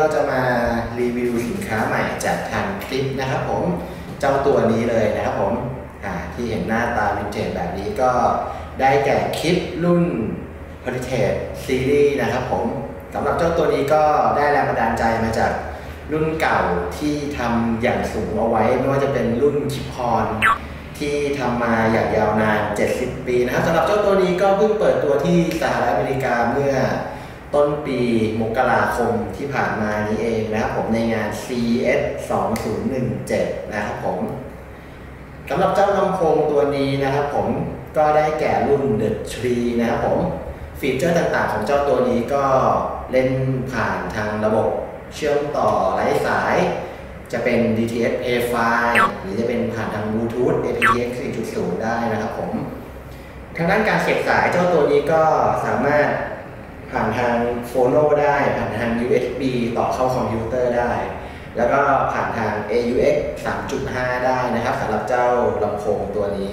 จะมารีวิวสินค้าใหม่จากทางคลิปนะครับผมเจ้าตัวนี้เลยนะครับผมที่เห็นหน้าตาวินเทจแบบนี้ก็ได้แก่คลิปรุ่น Heritage Series นะครับผมสำหรับเจ้าตัวนี้ก็ได้แรงบันดาลใจมาจากรุ่นเก่าที่ทำอย่างสูงเอาไว้ไม่ว่าจะเป็นรุ่นคิปฮอนที่ทำมาอย่างยาวนาน70 ปีนะครับสำหรับเจ้าตัวนี้ก็เพิ่งเปิดตัวที่สหรัฐอเมริกาเมื่อต้นปีมกราคมที่ผ่านมานี้เองนะครับผมในงาน CES 2017นะครับผมสำหรับเจ้าลำโพงตัวนี้นะครับผมก็ได้แก่รุ่น The Tree นะครับผมฟีเจอร์ต่างๆของเจ้าตัวนี้ก็เล่นผ่านทางระบบเชื่อมต่อไร้สายจะเป็น DTS A-PHY หรือจะเป็นผ่านทาง Bluetooth aptX 4.0 ได้นะครับผมทางด้านการเสียบสายเจ้าตัวนี้ก็สามารถผ่านทางโฟโนได้ผ่านทาง USB ต่อเข้าคอมพิวเตอร์ได้แล้วก็ผ่านทาง AUX 3.5 ได้นะครับสำหรับเจ้าลำโพงตัวนี้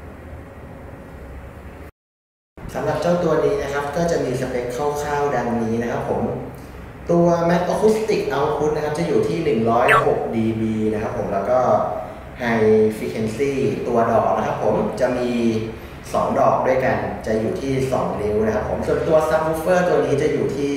สำหรับเจ้าตัวนี้นะครับก็จะมีสเปคคร่าวๆดังนี้นะครับผมตัว Max Acoustic Output นะครับจะอยู่ที่106 dB นะครับผมแล้วก็ High Frequency ตัวดอกนะครับผมจะมี2 ดอกด้วยกันจะอยู่ที่2 นิ้วนะครับผมส่วนตัว Subwoofer ตัวนี้จะอยู่ที่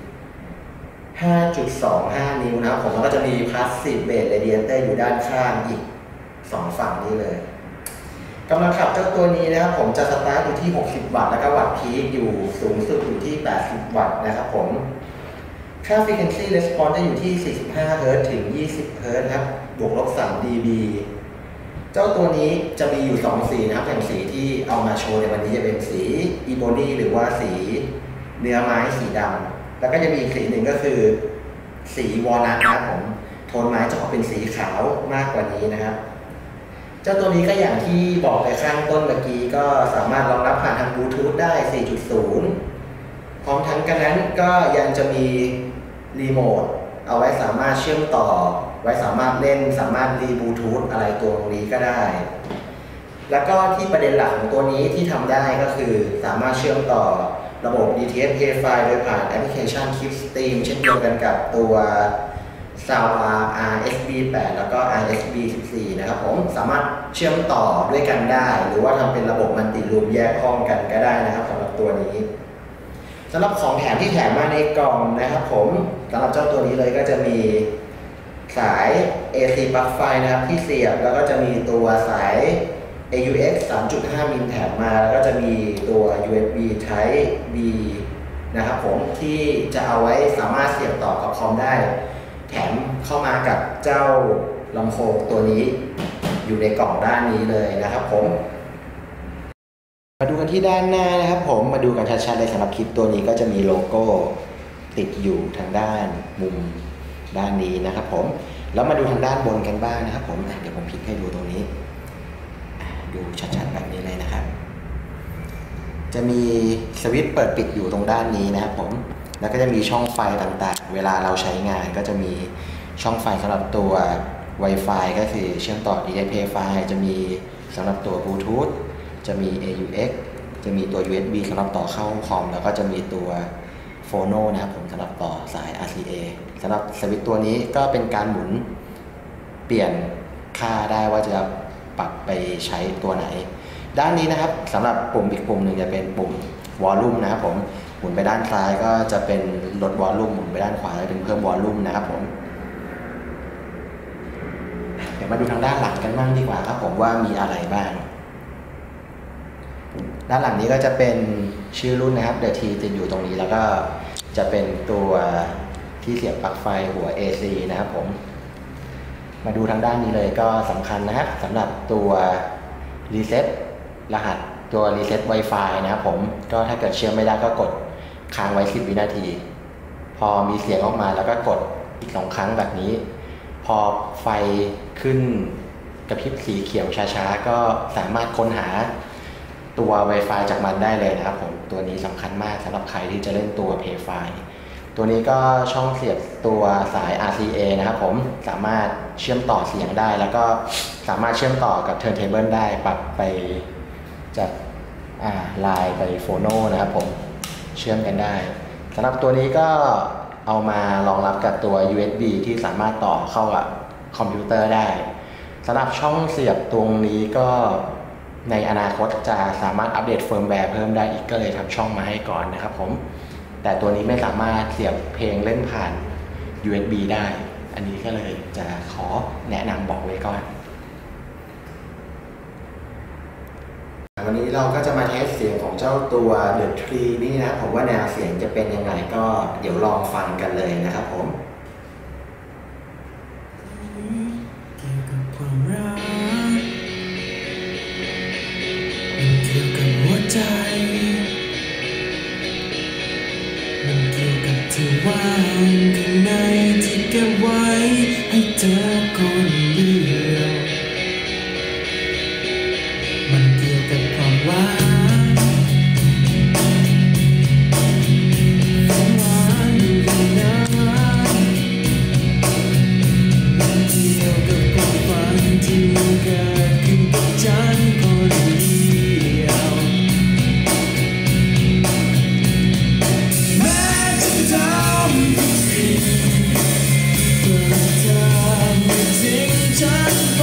5.25 นิ้วนะครับผมแล้วก็จะมี Passive Bass Radiator อยู่ด้านข้างอีก2 ฝั่งนี้เลยกำลังขับเจ้าตัวนี้นะครับผมจะสตาร์ทอยู่ที่60 วัตต์แล้วก็วัตต์พีคอยู่สูงสุดอยู่ที่80 วัตต์นะครับผมค่า Frequency Response จะอยู่ที่45 Hz ถึง20 Hz ครับบวกลบ3 dB เจ้าตัวนี้จะมีอยู่2 สีนะครับอย่างสีที่เอามาโชว์ในวันนี้จะเป็นสี Ebony หรือว่าสีเนื้อไม้สีดำแล้วก็จะมีอีกสีหนึ่งก็คือสีวอลนัทนะครับผมโทนไม้จะออกเป็นสีขาวมากกว่านี้นะครับเจ้าตัวนี้ก็อย่างที่บอกไปข้างต้นเมื่อกี้ก็สามารถรองรับผ่านทางบลูทูธได้ 4.0 พร้อมทั้งกันนั้นก็ยังจะมีรีโมทเอาไว้สามารถเชื่อมต่อไว้สามารถเล่นสามารถรีบลูทูธอะไรตัวนี้ก็ได้แล้วก็ที่ประเด็นหลักของตัวนี้ที่ทำได้ก็คือสามารถเชื่อมต่อระบบ DTS A-PHY โดยผ่านแอปพลิเคชัน Clipstream เช่นเดียวกันกับตัว Soundbar RSB8 แล้วก็ RSB14 นะครับผมสามารถเชื่อมต่อด้วยกันได้หรือว่าทำเป็นระบบมัลติรูมแยกห้องกันก็ได้นะครับสำหรับตัวนี้สำหรับของแถมที่แถมมาในกล่องนะครับผมสำหรับเจ้าตัวนี้เลยก็จะมีสาย AC ปลั๊กไฟนะครับที่เสียบแล้วก็จะมีตัวสาย AUX 3.5 มิลแถมมาแล้วก็จะมีตัว USB Type B นะครับผมที่จะเอาไว้สามารถเสียบต่อกับคอมได้แถมเข้ามากับเจ้าลำโพงตัวนี้อยู่ในกล่องด้านนี้เลยนะครับผมมาดูกันที่ด้านหน้านะครับผมมาดูกันชัดๆเลยสำหรับคลิปตัวนี้ก็จะมีโลโก้ติดอยู่ทางด้านมุมด้านนี้นะครับผมแล้วมาดูทางด้านบนกันบ้างนะครับผมเดี๋ยวผมพลิกให้ดูตรงนี้ดูชัดๆแบบนี้เลยนะครับจะมีสวิตช์เปิดปิดอยู่ตรงด้านนี้นะครับผมแล้วก็จะมีช่องไฟต่างๆเวลาเราใช้งานก็จะมีช่องไฟสำหรับตัว Wi-Fi ก็คือเชื่อมต่อ DTS A-PHY จะมีสำหรับตัว Bluetooth จะมี AUX จะมีตัว USB สำหรับต่อเข้าคอมแล้วก็จะมีตัวโฟโนนะครับผมสำหรับต่อสาย RCA สำหรับสวิตช์ตัวนี้ก็เป็นการหมุนเปลี่ยนค่าได้ว่าจะปรับไปใช้ตัวไหนด้านนี้นะครับสำหรับปุ่มอีกปุ่มหนึ่งจะเป็นปุ่มวอลลุ่มนะครับผมหมุนไปด้านซ้ายก็จะเป็นลดวอลลุ่มหมุนไปด้านขวาจะเป็นเพิ่มวอลลุ่มนะครับผมเดี๋ยวมาดูทางด้านหลังกันบ้างดีกว่าครับผมว่ามีอะไรบ้างด้านหลังนี้ก็จะเป็นชื่อรุ่นนะครับ The T ติดอยู่ตรงนี้แล้วก็จะเป็นตัวที่เสียบปลั๊กไฟหัว AC นะครับผมมาดูทางด้านนี้เลยก็สำคัญนะครับสำหรับตัวรีเซ็ตรหัสตัวรีเซ็ต Wi-Fi นะครับผมก็ถ้าเกิดเชื่อมไม่ได้ก็กดค้างไว้10 วินาทีพอมีเสียงออกมาแล้วก็กดอีก2 ครั้งแบบนี้พอไฟขึ้นกระพริบสีเขียวช้าๆก็สามารถค้นหาตัว Wi-Fi จากมันได้เลยนะครับผมตัวนี้สำคัญมากสำหรับใครที่จะเล่นตัว Pay-Fi ตัวนี้ก็ช่องเสียบตัวสาย RCA นะครับผมสามารถเชื่อมต่อเสียงได้แล้วก็สามารถเชื่อมต่อกับ Turntable ได้ปรับไปจากไลน์ไปโฟโนนะครับผมเชื่อมกันได้สำหรับตัวนี้ก็เอามารองรับกับตัว USB ที่สามารถต่อเข้ากับคอมพิวเตอร์ได้สำหรับช่องเสียบตรงนี้ก็ในอนาคตจะสามารถอัปเดตเฟิร์มแวร์เพิ่มได้อีกก็เลยทำช่องมาให้ก่อนนะครับผมแต่ตัวนี้ไม่สามารถเสียบเพลงเล่นผ่าน USB ได้อันนี้ก็เลยจะขอแนะนำบอกไว้ก่อนวันนี้เราก็จะมาเทสเสียงของเจ้าตัว The Tree นี่นะผมว่าแนวเสียงจะเป็นยังไงก็เดี๋ยวลองฟังกันเลยนะครับผมเกี่ยวกับความรักมันเกี่ยวกับหัวใจมันเกี่ยวกับที่ว่างข้างในที่เก็บไว้ให้เธอคนเดียวมันเกี่ยวกับความหวานความหวานอยู่ในนั้นมันเกี่ยวกับความฝันที่เกิดขึ้นกับฉันคนเดียวแม้จะทำทุกสิ่งเพื่อเธอไม่ทิ้งฉันไป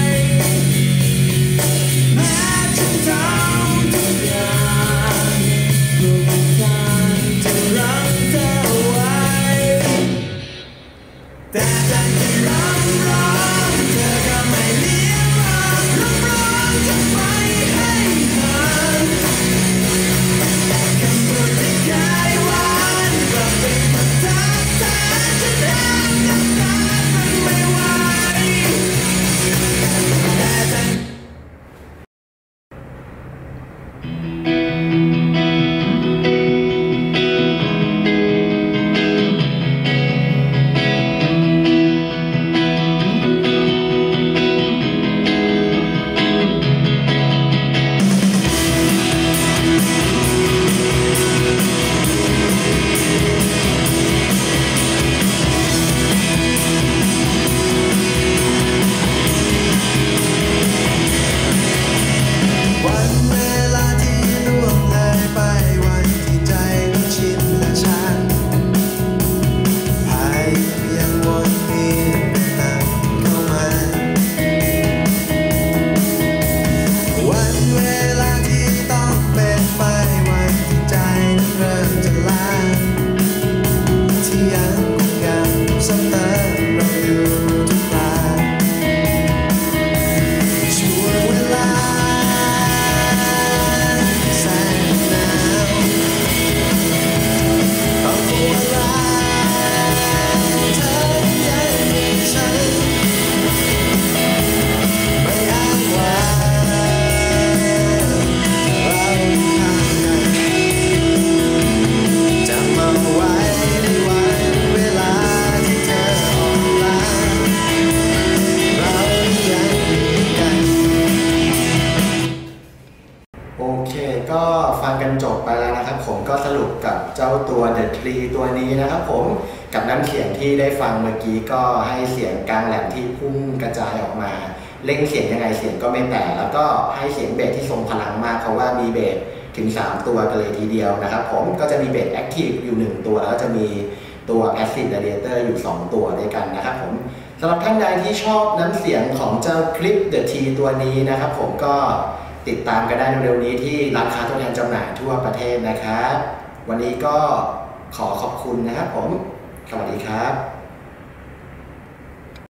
ก็ฟังกันจบไปแล้วนะครับผมก็สรุปกับเจ้าตัว The Tree ตัวนี้นะครับผมกับน้ำเสียงที่ได้ฟังเมื่อกี้ก็ให้เสียงกลางแหลมที่พุ่งกระจายออกมาเล่งเสียงยังไงเสียงก็ไม่แตกแล้วก็ให้เสียงเบสที่ทรงพลังมากเพราะว่ามีเบสถึง3ตัวกันเลยทีเดียวนะครับผมก็จะมีเบสแอคทีฟอยู่1ตัวแล้วจะมีตัว Passive Radiator อยู่2ตัวด้วยกันนะครับผมสำหรับท่านใดที่ชอบน้ำเสียงของเจ้าคลิป The Tree ตัวนี้นะครับผมก็ติดตามกันได้เร็วๆนี้ที่ร้านค้าตัวแทนจำหน่ายทั่วประเทศนะครับวันนี้ก็ขอขอบคุณนะครับผมสวัสดีครับ